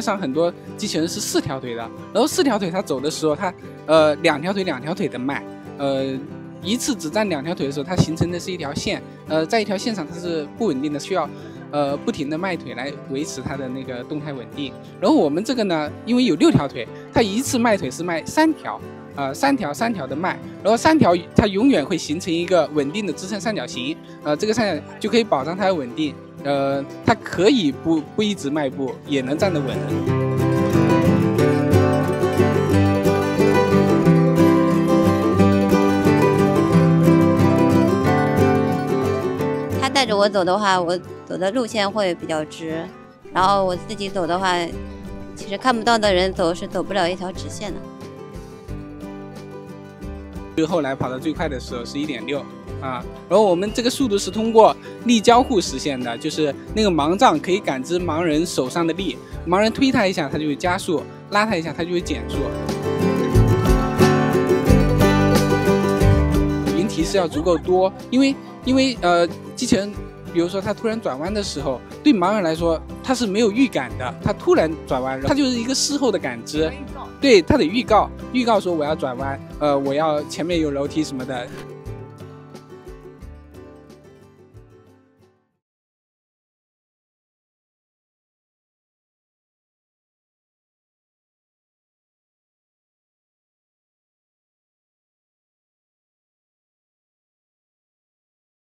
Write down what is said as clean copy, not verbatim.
上很多机器人是4条腿的，然后4条腿它走的时候，它2条腿的迈，一次只站2条腿的时候，它形成的是一条线，在一条线上它是不稳定的，需要不停的迈腿来维持它的那个动态稳定。然后我们这个呢，因为有6条腿，它一次迈腿是迈3条。3条的迈，然后3条它永远会形成一个稳定的支撑三角形，这个三角就可以保障它的稳定，它可以不一直迈步，也能站得稳。 他带着我走的话，我走的路线会比较直，然后我自己走的话，其实看不到的人走是走不了一条直线的。 就后来跑到最快的时候是1.6啊，然后我们这个速度是通过力交互实现的，就是那个盲杖可以感知盲人手上的力，盲人推它一下，它就会加速；拉它一下，它就会减速。语音提示要足够多，因为机器人，比如说它突然转弯的时候，对盲人来说它是没有预感的，它突然转弯，它就是一个事后的感知。对，它得预告说我要转弯，我要前面有楼梯什么的。